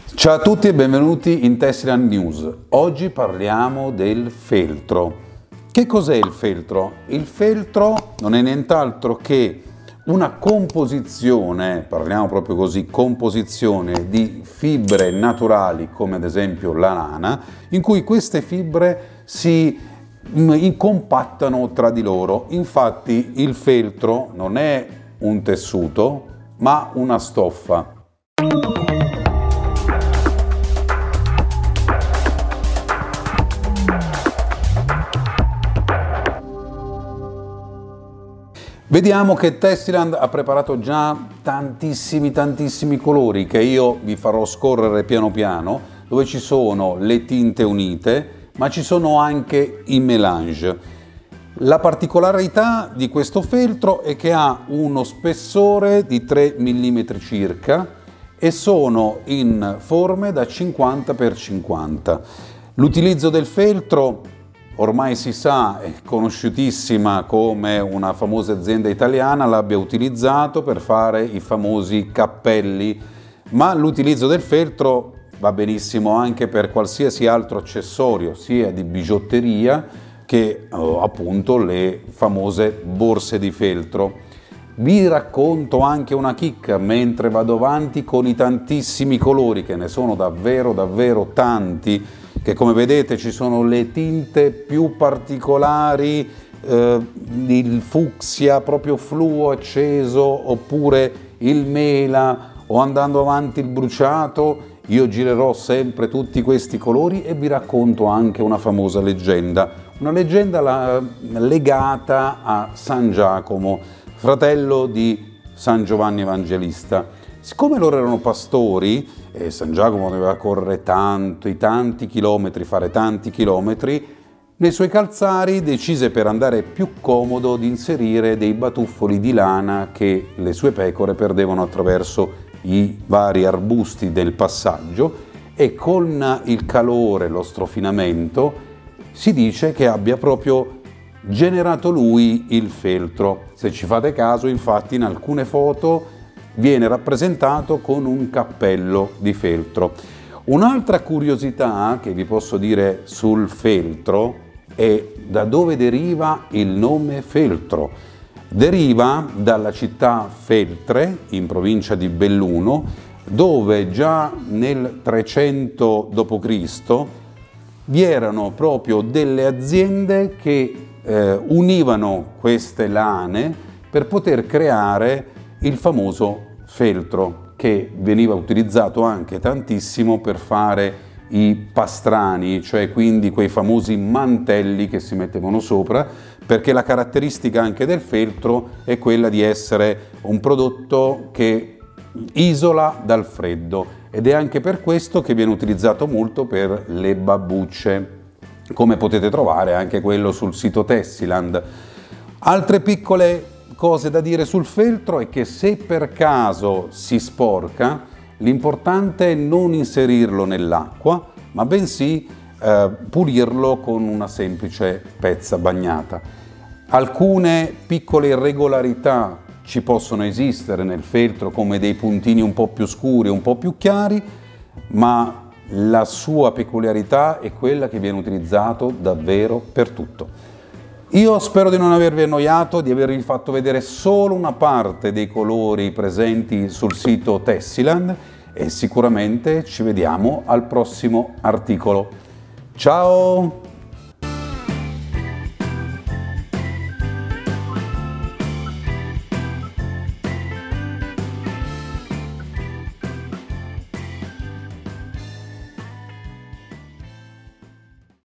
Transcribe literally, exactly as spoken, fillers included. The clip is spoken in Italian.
Ciao a tutti e benvenuti in Tessiland News. Oggi parliamo del feltro. Che cos'è il feltro? Il feltro non è nient'altro che una composizione, parliamo proprio così, composizione di fibre naturali come ad esempio la lana, in cui queste fibre si compattano tra di loro. Infatti il feltro non è un tessuto ma una stoffa. Vediamo che Tessiland ha preparato già tantissimi tantissimi colori che io vi farò scorrere piano piano, dove ci sono le tinte unite, ma ci sono anche i mélange. La particolarità di questo feltro è che ha uno spessore di tre millimetri circa e sono in forme da cinquanta per cinquanta. L'utilizzo del feltro ormai si sa, è conosciutissima come una famosa azienda italiana l'abbia utilizzato per fare i famosi cappelli, ma l'utilizzo del feltro va benissimo anche per qualsiasi altro accessorio, sia di bigiotteria che oh, appunto le famose borse di feltro. Vi racconto anche una chicca mentre vado avanti con i tantissimi colori, che ne sono davvero davvero tanti, che come vedete ci sono le tinte più particolari, eh, il fucsia proprio fluo acceso, oppure il mela, o andando avanti il bruciato. Io girerò sempre tutti questi colori e vi racconto anche una famosa leggenda, una leggenda la, legata a San Giacomo, fratello di San Giovanni Evangelista. Siccome loro erano pastori e San Giacomo doveva correre tanti, tanti chilometri, fare tanti chilometri, nei suoi calzari decise, per andare più comodo, di inserire dei batuffoli di lana che le sue pecore perdevano attraverso i vari arbusti del passaggio, e con il calore, lo strofinamento, si dice che abbia proprio generato lui il feltro. Se ci fate caso, infatti, in alcune foto viene rappresentato con un cappello di feltro. Un'altra curiosità che vi posso dire sul feltro è da dove deriva il nome feltro. Deriva dalla città Feltre, in provincia di Belluno, dove già nel trecento dopo Cristo vi erano proprio delle aziende che eh, univano queste lane per poter creare il famoso feltro, che veniva utilizzato anche tantissimo per fare i pastrani, cioè quindi quei famosi mantelli che si mettevano sopra, perché la caratteristica anche del feltro è quella di essere un prodotto che isola dal freddo, ed è anche per questo che viene utilizzato molto per le babbucce, come potete trovare anche quello sul sito Tessiland. Altre piccole cose da dire sul feltro è che se per caso si sporca, l'importante è non inserirlo nell'acqua, ma bensì eh, pulirlo con una semplice pezza bagnata. Alcune piccole irregolarità ci possono esistere nel feltro, come dei puntini un po' più scuri, un po' più chiari, ma la sua peculiarità è quella che viene utilizzato davvero per tutto. Io spero di non avervi annoiato, di avervi fatto vedere solo una parte dei colori presenti sul sito Tessiland, e sicuramente ci vediamo al prossimo articolo. Ciao!